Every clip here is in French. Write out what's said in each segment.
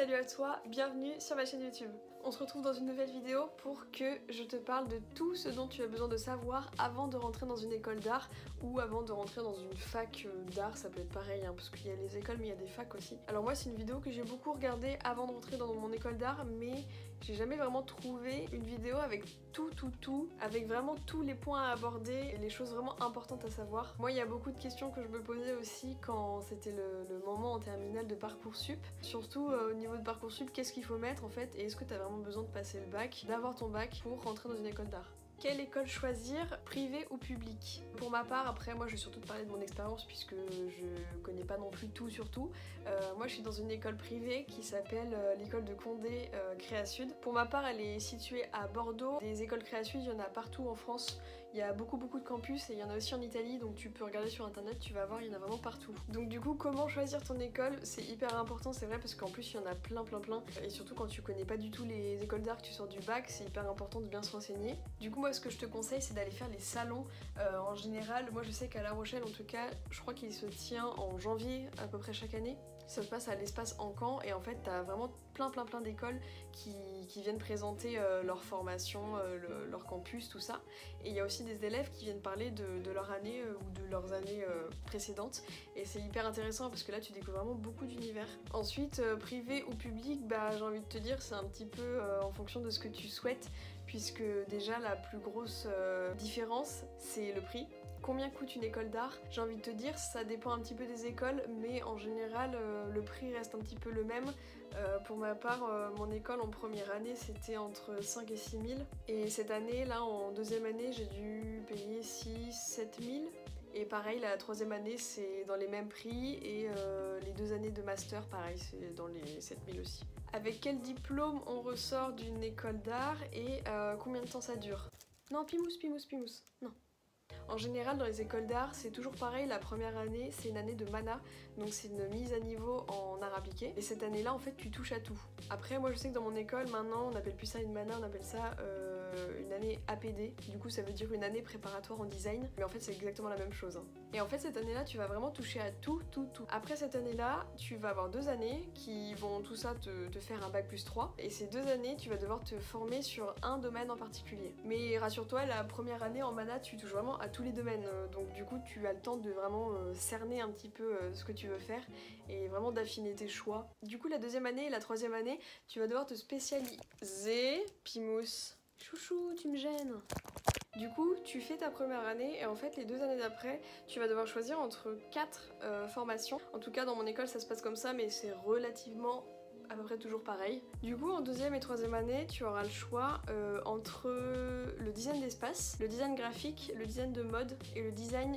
Salut à toi, bienvenue sur ma chaîne YouTube. On se retrouve dans une nouvelle vidéo pour que je te parle de tout ce dont tu as besoin de savoir avant de rentrer dans une école d'art ou avant de rentrer dans une fac d'art, ça peut être pareil parce qu'il y a les écoles mais il y a des facs aussi. Alors moi c'est une vidéo que j'ai beaucoup regardée avant de rentrer dans mon école d'art mais j'ai jamais vraiment trouvé une vidéo avec tout, avec vraiment tous les points à aborder et les choses vraiment importantes à savoir. Moi il y a beaucoup de questions que je me posais aussi quand c'était le moment en terminale de Parcoursup. Surtout au niveau de Parcoursup, qu'est-ce qu'il faut mettre en fait et est-ce que tu as vraiment besoin de passer le bac, d'avoir ton bac pour rentrer dans une école d'art. Quelle école choisir, privée ou publique? Pour ma part, après moi je vais surtout te parler de mon expérience puisque je connais pas non plus tout sur tout. Moi je suis dans une école privée qui s'appelle l'école de Condé Créa Sud. Pour ma part elle est située à Bordeaux. Des écoles Créa Sud il y en a partout en France. Il y a beaucoup de campus et il y en a aussi en Italie donc tu peux regarder sur internet, tu vas voir, il y en a vraiment partout. Donc du coup comment choisir ton école, c'est hyper important, c'est vrai parce qu'en plus il y en a plein et surtout quand tu connais pas du tout les écoles d'art que tu sors du bac, c'est hyper important de bien se renseigner. Du coup moi ce que je te conseille c'est d'aller faire les salons en général. Moi je sais qu'à La Rochelle en tout cas je crois qu'il se tient en janvier à peu près chaque année. Ça se passe à l'espace Encan et en fait t'as vraiment plein d'écoles qui viennent présenter leur formation, leur campus, tout ça. Et il y a aussi des élèves qui viennent parler de leur année ou de leurs années précédentes et c'est hyper intéressant parce que là tu découvres vraiment beaucoup d'univers. Ensuite privé ou public, bah j'ai envie de te dire c'est un petit peu en fonction de ce que tu souhaites puisque déjà la plus grosse différence c'est le prix. Combien coûte une école d'art? J'ai envie de te dire, ça dépend un petit peu des écoles, mais en général, le prix reste un petit peu le même. Pour ma part, mon école en première année, c'était entre 5 et 6 000. Et cette année, là, en deuxième année, j'ai dû payer 6-7 000. Et pareil, la troisième année, c'est dans les mêmes prix. Et les 2 années de master, pareil, c'est dans les 7 000 aussi. Avec quel diplôme on ressort d'une école d'art et combien de temps ça dure? Non, pimousse, non. En général dans les écoles d'art c'est toujours pareil, la première année c'est une année de mana, donc c'est une mise à niveau en art appliqué et cette année là en fait tu touches à tout. Après moi je sais que dans mon école maintenant on n'appelle plus ça une mana, on appelle ça une année APD, du coup ça veut dire une année préparatoire en design, mais en fait c'est exactement la même chose. Et en fait cette année là tu vas vraiment toucher à tout. Après cette année là tu vas avoir 2 années qui vont tout ça te faire un bac plus 3 et ces 2 années tu vas devoir te former sur un domaine en particulier. Mais rassure-toi la première année en mana tu touches vraiment à tous les domaines, donc du coup tu as le temps de vraiment cerner un petit peu ce que tu veux faire et vraiment d'affiner tes choix. Du coup la deuxième année et la troisième année tu vas devoir te spécialiser. Pimousse, chouchou tu me gênes. Du coup tu fais ta première année et en fait les 2 années d'après tu vas devoir choisir entre 4 formations. En tout cas dans mon école ça se passe comme ça mais c'est relativement à peu près toujours pareil. Du coup en deuxième et troisième année tu auras le choix entre le design d'espace, le design graphique, le design de mode et le design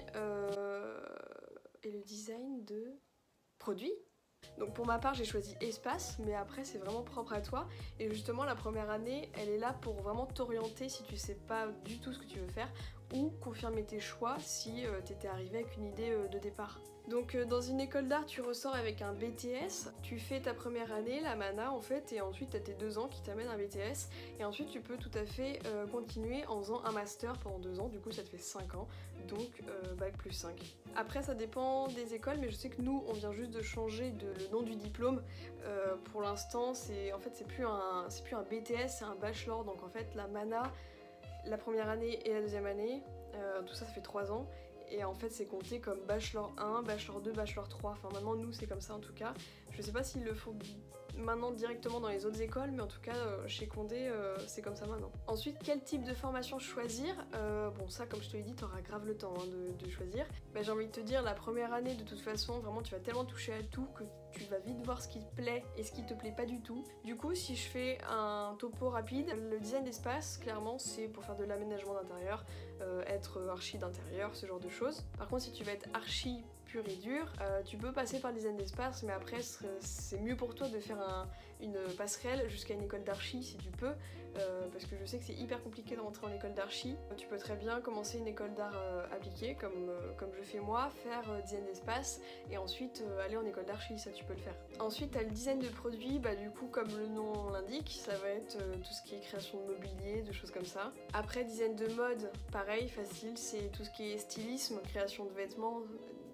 de produits. Donc pour ma part j'ai choisi espace mais après c'est vraiment propre à toi et justement la première année elle est là pour vraiment t'orienter si tu sais pas du tout ce que tu veux faire ou confirmer tes choix si t'étais arrivé avec une idée de départ. Donc dans une école d'art tu ressors avec un BTS, tu fais ta première année, la mana en fait, et ensuite t'as tes 2 ans qui t'amènent un BTS et ensuite tu peux tout à fait continuer en faisant un master pendant 2 ans, du coup ça te fait 5 ans, donc bac plus 5. Après ça dépend des écoles mais je sais que nous on vient juste de changer le nom du diplôme, pour l'instant c'est plus un BTS, c'est un bachelor, donc en fait la mana, la première année et la deuxième année, tout ça fait 3 ans. Et en fait c'est compté comme bachelor 1, bachelor 2, bachelor 3, enfin maintenant nous c'est comme ça en tout cas. Je sais pas s'ils le font maintenant directement dans les autres écoles mais en tout cas chez Condé c'est comme ça maintenant. Ensuite quel type de formation choisir, bon ça comme je te l'ai dit t'auras grave le temps de choisir. Bah, j'ai envie de te dire la première année de toute façon vraiment tu vas tellement toucher à tout que tu vas vite voir ce qui te plaît et ce qui te plaît pas du tout. Du coup si je fais un topo rapide, le design d'espace clairement c'est pour faire de l'aménagement d'intérieur, être archi d'intérieur, ce genre de choses. Par contre si tu veux être archi pur et dur, tu peux passer par le design d'espace mais après c'est mieux pour toi de faire une passerelle jusqu'à une école d'archi si tu peux, parce que je sais que c'est hyper compliqué de rentrer en école d'archi. Tu peux très bien commencer une école d'art appliquée comme je fais moi, faire design d'espace et ensuite aller en école d'archi, ça tu peux le faire. Ensuite t'as le design de produits, bah du coup comme le nom l'indique, ça va être tout ce qui est création de mobilier, de choses comme ça. Après design de mode, pareil, facile, c'est tout ce qui est stylisme, création de vêtements,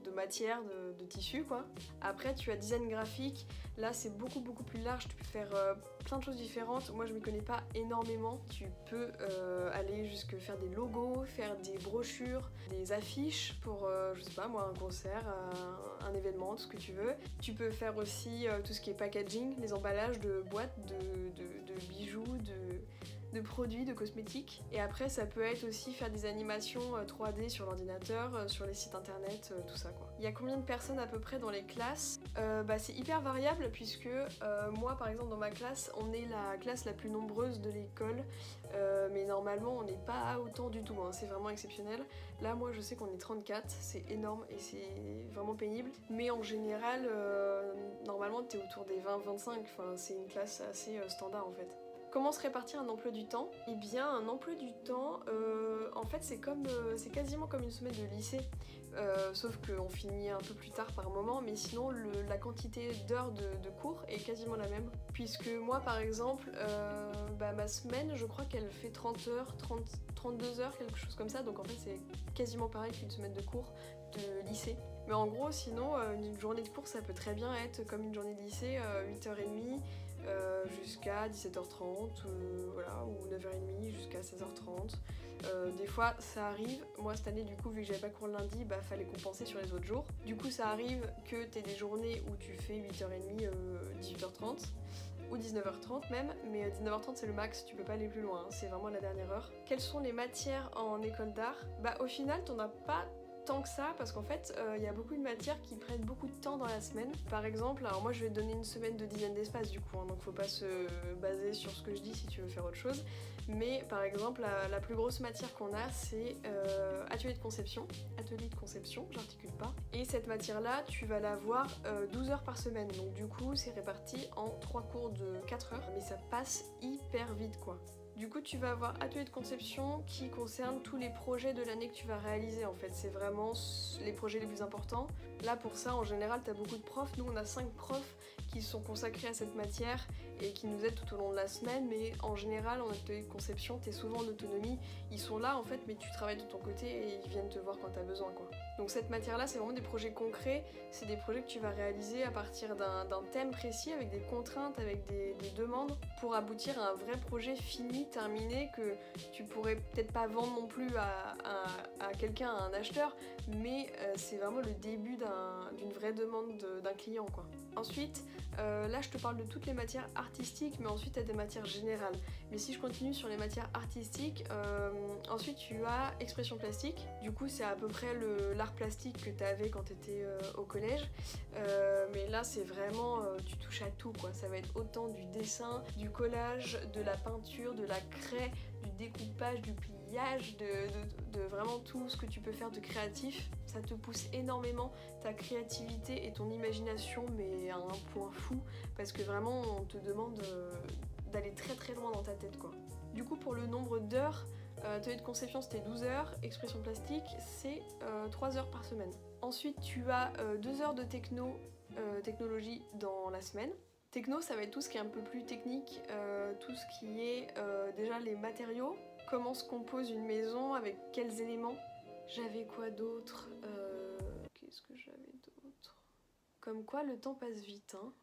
de matière, de tissu quoi. Après tu as design graphique, là c'est beaucoup plus large, tu peux faire plein de choses différentes. Moi je m'y connais pas énormément, tu peux aller jusque faire des logos, faire des brochures, des affiches pour je sais pas moi un concert, un événement, tout ce que tu veux. Tu peux faire aussi tout ce qui est packaging, les emballages de boîtes, de bijoux, de produits, de cosmétiques. Et après ça peut être aussi faire des animations 3D sur l'ordinateur, sur les sites internet, tout ça quoi. Il y a combien de personnes à peu près dans les classes? C'est hyper variable puisque moi par exemple dans ma classe on est la classe la plus nombreuse de l'école, mais normalement on n'est pas autant du tout, hein. C'est vraiment exceptionnel. Là moi je sais qu'on est 34, c'est énorme et c'est vraiment pénible, mais en général normalement t'es autour des 20-25, enfin c'est une classe assez standard en fait. Comment se répartir un emploi du temps? Eh bien, un emploi du temps, en fait, c'est quasiment comme une semaine de lycée, sauf qu'on finit un peu plus tard par moment, mais sinon, la quantité d'heures de cours est quasiment la même. Puisque moi, par exemple, ma semaine, je crois qu'elle fait 30 heures, 32 heures, quelque chose comme ça, donc en fait, c'est quasiment pareil qu'une semaine de cours de lycée. Mais en gros, sinon, une journée de cours, ça peut très bien être comme une journée de lycée, 8h30, jusqu'à 17h30, voilà, ou 9h30 jusqu'à 16h30. Des fois ça arrive, moi cette année du coup vu que j'avais pas cours le lundi, fallait compenser sur les autres jours. Du coup ça arrive que t'aies des journées où tu fais 8h30, 18h30 ou 19h30 même, mais 19h30 c'est le max, tu peux pas aller plus loin, hein, c'est vraiment la dernière heure. Quelles sont les matières en école d'art? Au final t'en as pas tant que ça parce qu'en fait il y a beaucoup de matières qui prennent beaucoup de temps dans la semaine. Par exemple, alors moi je vais te donner une semaine de design d'espace du coup, hein, donc faut pas se baser sur ce que je dis si tu veux faire autre chose, mais par exemple la plus grosse matière qu'on a c'est atelier de conception, j'articule pas, et cette matière là tu vas l'avoir 12 heures par semaine, donc du coup c'est réparti en 3 cours de 4 heures, mais ça passe hyper vite quoi. Du coup, tu vas avoir atelier de conception qui concerne tous les projets de l'année que tu vas réaliser en fait. C'est vraiment les projets les plus importants. Là, pour ça, en général, tu as beaucoup de profs. Nous, on a 5 profs qui sont consacrés à cette matière et qui nous aident tout au long de la semaine. Mais en général, en atelier de conception, tu es souvent en autonomie. Ils sont là en fait, mais tu travailles de ton côté et ils viennent te voir quand tu as besoin quoi. Donc cette matière-là, c'est vraiment des projets concrets. C'est des projets que tu vas réaliser à partir d'un thème précis, avec des contraintes, avec des demandes, pour aboutir à un vrai projet fini, terminé, que tu pourrais peut-être pas vendre non plus à quelqu'un, à un acheteur, mais c'est vraiment le début d'une vraie demande d'un client quoi. Ensuite, là je te parle de toutes les matières artistiques, mais ensuite tu as des matières générales. Mais si je continue sur les matières artistiques, ensuite tu as expression plastique. Du coup c'est à peu près l'art plastique que tu avais quand tu étais au collège, mais là c'est vraiment, tu touches à tout quoi. Ça va être autant du dessin, du collage, de la peinture, de la craie, du découpage, du pliage, de vraiment tout ce que tu peux faire de créatif. Ça te pousse énormément ta créativité et ton imagination, mais à un point fou, parce que vraiment on te demande d'aller très loin dans ta tête quoi. Du coup pour le nombre d'heures, atelier de conception c'était 12 heures, expression plastique c'est 3 heures par semaine. Ensuite tu as 2 heures de technologie dans la semaine. Techno ça va être tout ce qui est un peu plus technique, tout ce qui est déjà les matériaux, comment se compose une maison, avec quels éléments. J'avais quoi d'autre? Qu'est-ce que j'avais d'autre? Comme quoi le temps passe vite, hein.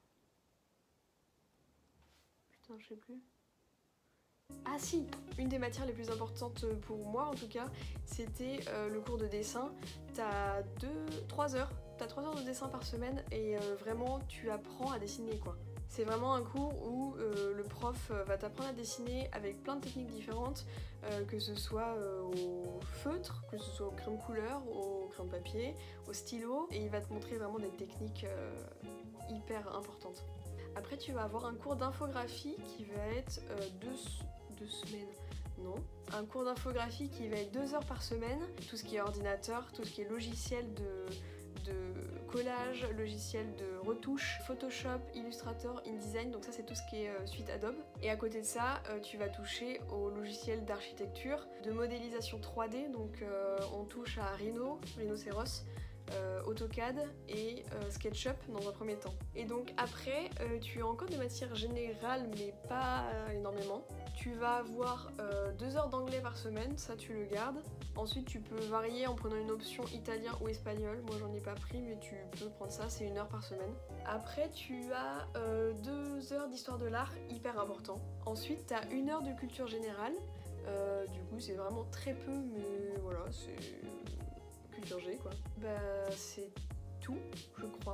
Putain, je sais plus. Ah si, une des matières les plus importantes pour moi en tout cas, c'était le cours de dessin. T'as 3 heures de dessin par semaine et vraiment tu apprends à dessiner quoi. C'est vraiment un cours où le prof va t'apprendre à dessiner avec plein de techniques différentes, que ce soit au feutre, que ce soit au crayon de couleur, au crayon de papier, au stylo, et il va te montrer vraiment des techniques hyper importantes. Après tu vas avoir un cours d'infographie qui va être 2 semaines, non, un cours d'infographie qui va être 2 heures par semaine, tout ce qui est ordinateur, tout ce qui est logiciel de collage, logiciel de retouche, Photoshop, Illustrator, InDesign, donc ça c'est tout ce qui est suite Adobe. Et à côté de ça, tu vas toucher au logiciel d'architecture, de modélisation 3D, donc on touche à Rhinoceros, AutoCAD et SketchUp dans un premier temps. Et donc après, tu as encore des matières générales mais pas énormément. Tu vas avoir 2 heures d'anglais par semaine, ça tu le gardes. Ensuite tu peux varier en prenant une option italien ou espagnol. Moi j'en ai pas pris mais tu peux prendre ça, c'est 1 heure par semaine. Après tu as 2 heures d'histoire de l'art, hyper important. Ensuite tu as 1 heure de culture générale. Du coup c'est vraiment très peu mais voilà, c'est culture G quoi. Bah c'est tout je crois.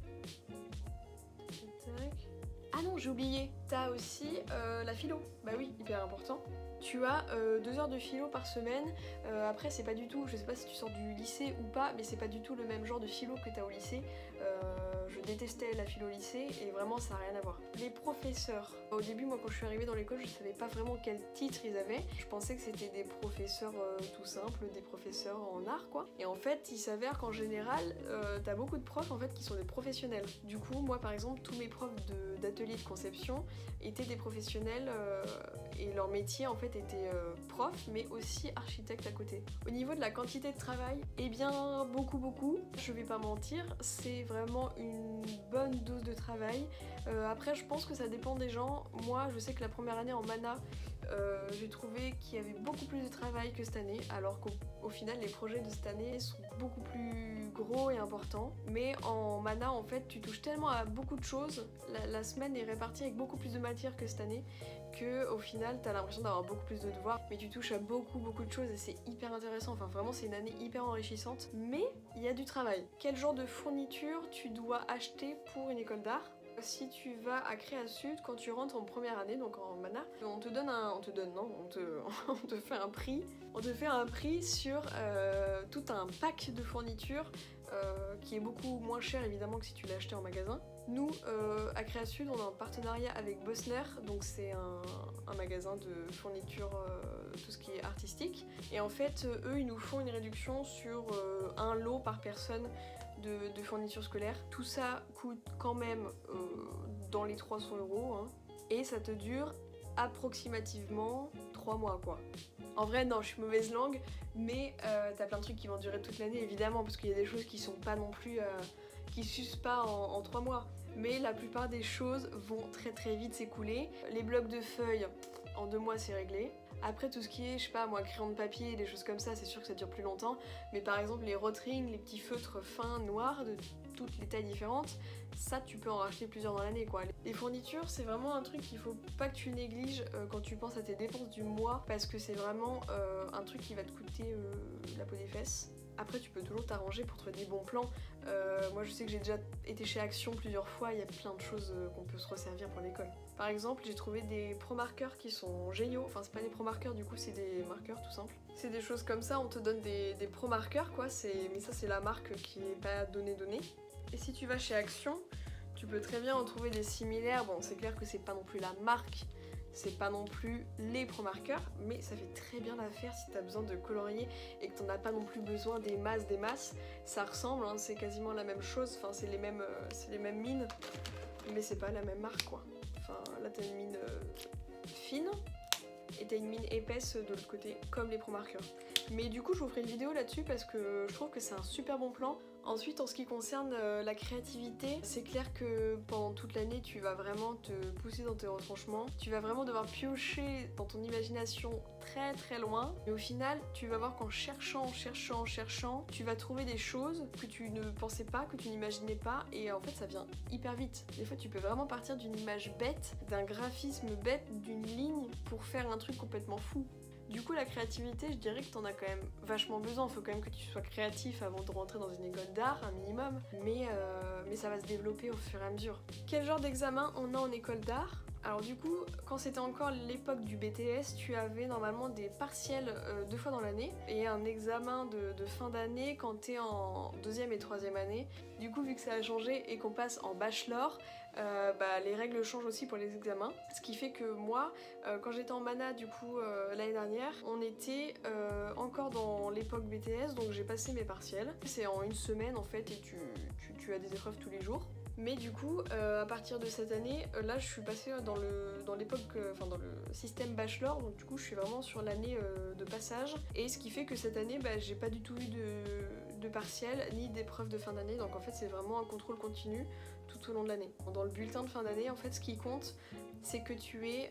Tac. Ah non j'ai oublié, t'as aussi la philo, bah oui hyper important. Tu as 2 heures de philo par semaine, après c'est pas du tout, je sais pas si tu sors du lycée ou pas, mais c'est pas du tout le même genre de philo que t'as au lycée. Je détestais la philo au lycée et vraiment ça n'a rien à voir. Les professeurs, au début moi quand je suis arrivée dans l'école je savais pas vraiment quel titre ils avaient. Je pensais que c'était des professeurs tout simples, des professeurs en art quoi. Et en fait il s'avère qu'en général t'as beaucoup de profs en fait qui sont des professionnels. Du coup moi par exemple tous mes profs d'atelier de conception étaient des professionnels et leur métier en fait était prof mais aussi architecte à côté. Au niveau de la quantité de travail, eh bien beaucoup, je vais pas mentir, c'est vraiment une bonne dose de travail. Après je pense que ça dépend des gens. Moi je sais que la première année en mana j'ai trouvé qu'il y avait beaucoup plus de travail que cette année, alors qu'au final les projets de cette année sont beaucoup plus gros et importants. Mais en mana en fait tu touches tellement à beaucoup de choses, la semaine est répartie avec beaucoup plus de matière que cette année, que au final t'as l'impression d'avoir beaucoup plus de devoirs, mais tu touches à beaucoup de choses et c'est hyper intéressant. Enfin vraiment c'est une année hyper enrichissante, mais il y a du travail. Quel genre de fourniture tu dois acheter pour une école d'art? Si tu vas à Créa Sud, quand tu rentres en première année, donc en mana, on te fait un prix. On te fait un prix sur tout un pack de fournitures qui est beaucoup moins cher évidemment que si tu l'as acheté en magasin. Nous, à Créa Sud, on a un partenariat avec Bosner, donc c'est un magasin de fourniture, tout ce qui est artistique. Et en fait, eux, ils nous font une réduction sur un lot par personne de fournitures scolaires. Tout ça coûte quand même dans les 300 €, hein, et ça te dure approximativement 3 mois quoi. En vrai non, je suis mauvaise langue, mais t'as plein de trucs qui vont durer toute l'année évidemment, parce qu'il y a des choses qui sont pas non plus qui s'usent pas en 3 mois. Mais la plupart des choses vont très vite s'écouler. Les blocs de feuilles, en 2 mois c'est réglé. Après tout ce qui est, je sais pas moi, crayon de papier, des choses comme ça, c'est sûr que ça dure plus longtemps. Mais par exemple les Rotring, les petits feutres fins noirs de toutes les tailles différentes, ça tu peux en racheter plusieurs dans l'année quoi. Les fournitures c'est vraiment un truc qu'il faut pas que tu négliges quand tu penses à tes dépenses du mois, parce que c'est vraiment un truc qui va te coûter la peau des fesses. Après tu peux toujours t'arranger pour trouver des bons plans. Moi je sais que j'ai déjà été chez Action plusieurs fois, il y a plein de choses qu'on peut se resservir pour l'école. Par exemple j'ai trouvé des pro-marqueurs qui sont géniaux, enfin c'est pas des pro-marqueurs du coup c'est des marqueurs tout simples. C'est des choses comme ça, on te donne des pro-marqueurs quoi, mais ça c'est la marque qui est pas donnée. Et si tu vas chez Action, tu peux très bien en trouver des similaires. Bon c'est clair que c'est pas non plus la marque, c'est pas non plus les pro-marqueurs, mais ça fait très bien l'affaire si t'as besoin de colorier et que t'en as pas non plus besoin des masses. Ça ressemble, hein, c'est quasiment la même chose, enfin c'est les mêmes mines, mais c'est pas la même marque quoi. Enfin là t'as une mine fine et t'as une mine épaisse de l'autre côté, comme les pro-marqueurs. Mais du coup je vous ferai une vidéo là-dessus parce que je trouve que c'est un super bon plan. Ensuite en ce qui concerne la créativité, c'est clair que pendant toute l'année tu vas vraiment te pousser dans tes retranchements. Tu vas vraiment devoir piocher dans ton imagination très loin. Mais au final tu vas voir qu'en cherchant, tu vas trouver des choses que tu ne pensais pas, que tu n'imaginais pas, et en fait ça vient hyper vite. Des fois tu peux vraiment partir d'une image bête, d'un graphisme bête, d'une ligne pour faire un truc complètement fou. Du coup la créativité, je dirais que t'en as quand même vachement besoin, faut quand même que tu sois créatif avant de rentrer dans une école d'art, un minimum, mais ça va se développer au fur et à mesure. Quel genre d'examen on a en école d'art ? Alors du coup, quand c'était encore l'époque du BTS, tu avais normalement des partiels 2 fois dans l'année et un examen de fin d'année quand t'es en 2e et 3e année. Du coup, vu que ça a changé et qu'on passe en bachelor, les règles changent aussi pour les examens. Ce qui fait que moi, quand j'étais en mana du coup l'année dernière, on était encore dans l'époque BTS, donc j'ai passé mes partiels. C'est en 1 semaine en fait et tu as des épreuves tous les jours. Mais du coup, à partir de cette année, là je suis passée dans le système bachelor, donc du coup je suis vraiment sur l'année de passage. Et ce qui fait que cette année, j'ai pas du tout eu de partiel ni d'épreuves de fin d'année, donc en fait c'est vraiment un contrôle continu tout au long de l'année. Dans le bulletin de fin d'année, en fait ce qui compte c'est que tu aies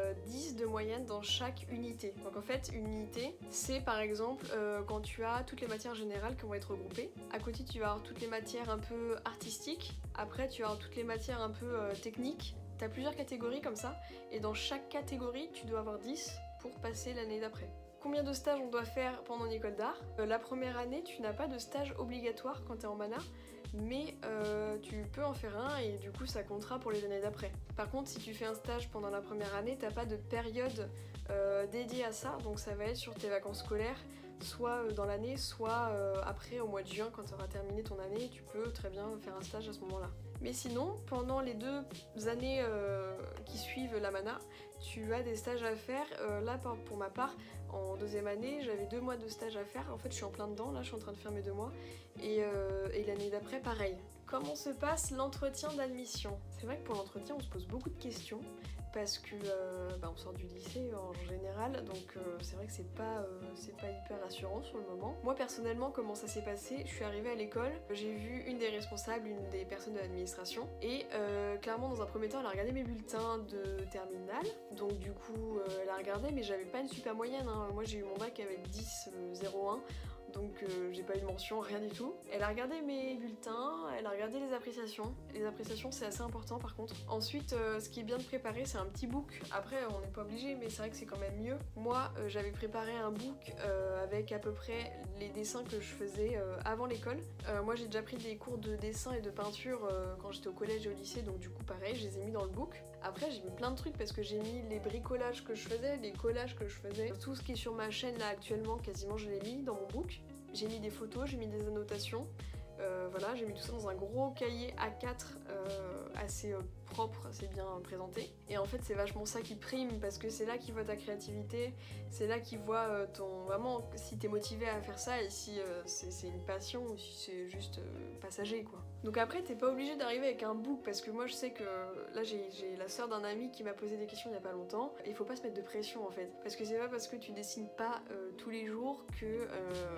10 de moyenne dans chaque unité. Donc en fait une unité c'est par exemple quand tu as toutes les matières générales qui vont être regroupées. À côté tu vas avoir toutes les matières un peu artistiques, après tu vas avoir toutes les matières un peu techniques. T'as plusieurs catégories comme ça, et dans chaque catégorie, tu dois avoir 10 pour passer l'année d'après. Combien de stages on doit faire pendant une école d'art? La première année, tu n'as pas de stage obligatoire quand t'es en mana, mais tu peux en faire un et du coup ça comptera pour les années d'après. Par contre, si tu fais un stage pendant la première année, t'as pas de période dédiée à ça, donc ça va être sur tes vacances scolaires, soit dans l'année, soit après au mois de juin quand tu auras terminé ton année, tu peux très bien faire un stage à ce moment-là. Mais sinon, pendant les 2 années qui suivent la mana, tu as des stages à faire. Là, pour ma part, en 2e année, j'avais 2 mois de stage à faire. En fait, je suis en plein dedans, là, je suis en train de faire mes 2 mois. Et l'année d'après, pareil. Comment se passe l'entretien d'admission? C'est vrai que pour l'entretien, on se pose beaucoup de questions. Parce que on sort du lycée en général, donc c'est vrai que c'est pas hyper rassurant sur le moment. Moi personnellement, comment ça s'est passé? Je suis arrivée à l'école, j'ai vu une des responsables, une des personnes de l'administration, et clairement dans un premier temps elle a regardé mes bulletins de terminale, donc du coup elle a regardé, mais j'avais pas une super moyenne, hein. Moi j'ai eu mon bac avec 10,01. Donc j'ai pas eu de mention, rien du tout. Elle a regardé mes bulletins, elle a regardé les appréciations. Les appréciations c'est assez important par contre. Ensuite ce qui est bien de préparer c'est un petit book. Après on n'est pas obligé mais c'est vrai que c'est quand même mieux. Moi j'avais préparé un book avec à peu près les dessins que je faisais avant l'école. Moi j'ai déjà pris des cours de dessin et de peinture quand j'étais au collège et au lycée, donc du coup pareil je les ai mis dans le book. Après j'ai mis plein de trucs parce que j'ai mis les bricolages que je faisais, les collages que je faisais. Tout ce qui est sur ma chaîne là actuellement quasiment je l'ai mis dans mon book. J'ai mis des photos, j'ai mis des annotations, voilà, j'ai mis tout ça dans un gros cahier A4 assez propre, assez bien présenté. Et en fait c'est vachement ça qui prime parce que c'est là qu'ils voient ta créativité, c'est là qu'ils voient vraiment si t'es motivé à faire ça et si c'est une passion ou si c'est juste passager quoi. Donc après t'es pas obligé d'arriver avec un book parce que moi je sais que là j'ai la sœur d'un ami qui m'a posé des questions il y a pas longtemps et il faut pas se mettre de pression en fait parce que c'est pas parce que tu dessines pas tous les jours que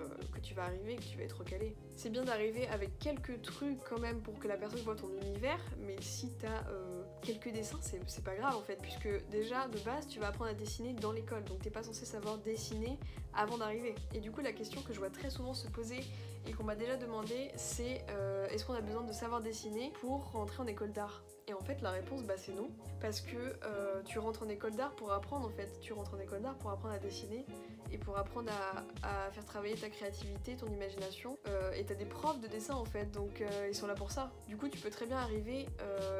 tu vas arriver et que tu vas être recalé. C'est bien d'arriver avec quelques trucs quand même pour que la personne voit ton univers, mais si t'as quelques dessins c'est pas grave en fait puisque déjà de base tu vas apprendre à dessiner dans l'école donc t'es pas censé savoir dessiner avant d'arriver. Et du coup la question que je vois très souvent se poser et qu'on m'a déjà demandé c'est est-ce qu'on a besoin de savoir dessiner pour rentrer en école d'art? Et en fait la réponse c'est non parce que tu rentres en école d'art pour apprendre en fait, tu rentres en école d'art pour apprendre à dessiner et pour apprendre à faire travailler ta créativité, ton imagination et t'as des profs de dessin en fait donc ils sont là pour ça. Du coup tu peux très bien arriver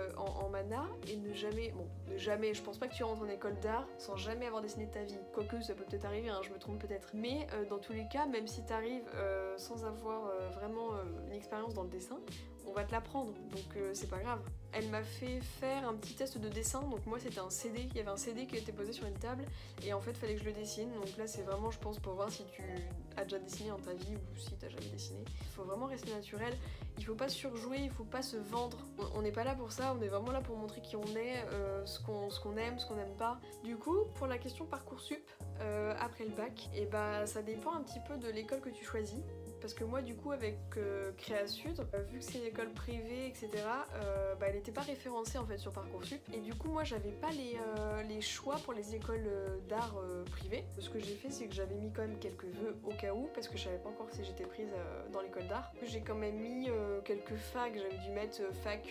en mana et ne jamais, je pense pas que tu rentres en école d'art sans jamais avoir dessiné de ta vie, quoique ça peut peut-être arriver, hein, je me trompe peut-être, mais dans tous les cas même si t'arrives sans avoir vraiment une expérience dans le dessin, on va te l'apprendre donc c'est pas grave. Elle m'a fait faire un petit test de dessin, donc moi c'était un CD, il y avait un CD qui était posé sur une table et en fait il fallait que je le dessine, donc là c'est vraiment je pense pour voir si tu as déjà dessiné dans ta vie ou si t'as jamais dessiné. Il faut vraiment rester naturel, il faut pas surjouer, il faut pas se vendre, on n'est pas là pour ça, on est vraiment là pour montrer qui on est, ce qu'on aime, ce qu'on n'aime pas. Du coup pour la question Parcoursup après le bac, et ça dépend un petit peu de l'école que tu choisis. Parce que moi du coup avec Créa Sud, vu que c'est une école privée etc, elle n'était pas référencée en fait sur Parcoursup et du coup moi j'avais pas les choix pour les écoles d'art privées. Ce que j'ai fait c'est que j'avais mis quand même quelques vœux au cas où parce que je savais pas encore si j'étais prise dans l'école d'art. J'ai quand même mis quelques facs, j'avais dû mettre fac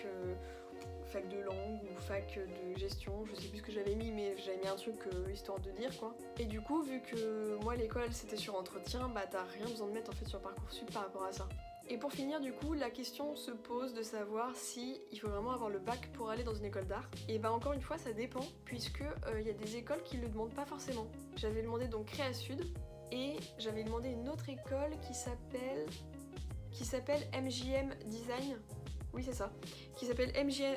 de langue ou fac de gestion, je sais plus ce que j'avais mis mais j'avais mis un truc histoire de dire quoi. Et du coup vu que moi l'école c'était sur entretien, t'as rien besoin de mettre en fait sur Parcoursup par rapport à ça. Et pour finir du coup la question se pose de savoir si il faut vraiment avoir le bac pour aller dans une école d'art. Et encore une fois ça dépend puisque y a des écoles qui le demandent pas forcément. J'avais demandé donc Créa Sud et j'avais demandé une autre école qui s'appelle MJM Design. Oui c'est ça, qui s'appelle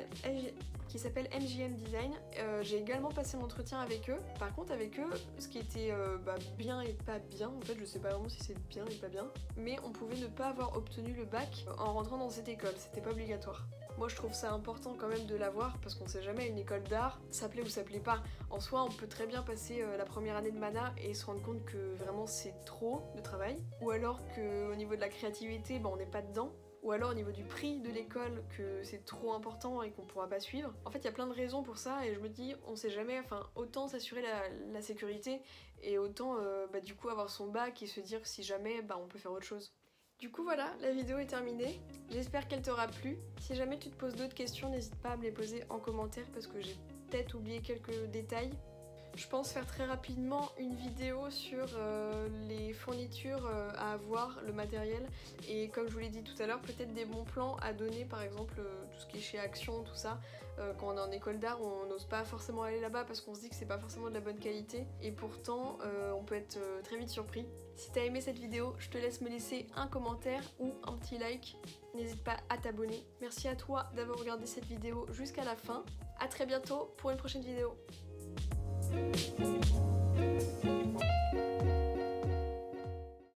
MJM Design. J'ai également passé l'entretien avec eux. Par contre avec eux, ce qui était bien et pas bien, en fait je sais pas vraiment si c'est bien et pas bien, mais on pouvait ne pas avoir obtenu le bac en rentrant dans cette école, c'était pas obligatoire. Moi je trouve ça important quand même de l'avoir parce qu'on sait jamais, une école d'art, ça plaît ou ça plaît pas. En soi, on peut très bien passer la première année de mana et se rendre compte que vraiment c'est trop de travail. Ou alors qu'au niveau de la créativité, on n'est pas dedans. Ou alors au niveau du prix de l'école, que c'est trop important et qu'on pourra pas suivre. En fait, il y a plein de raisons pour ça et je me dis, on sait jamais, enfin, autant s'assurer la sécurité et autant du coup avoir son bac et se dire si jamais on peut faire autre chose. Du coup voilà, la vidéo est terminée. J'espère qu'elle t'aura plu. Si jamais tu te poses d'autres questions, n'hésite pas à me les poser en commentaire parce que j'ai peut-être oublié quelques détails. Je pense faire très rapidement une vidéo sur les fournitures à avoir, le matériel, et comme je vous l'ai dit tout à l'heure, peut-être des bons plans à donner, par exemple tout ce qui est chez Action, tout ça. Quand on est en école d'art, on n'ose pas forcément aller là-bas parce qu'on se dit que c'est pas forcément de la bonne qualité, et pourtant on peut être très vite surpris. Si t'as aimé cette vidéo, je te laisse me laisser un commentaire ou un petit like. N'hésite pas à t'abonner. Merci à toi d'avoir regardé cette vidéo jusqu'à la fin. A très bientôt pour une prochaine vidéo. Thank you.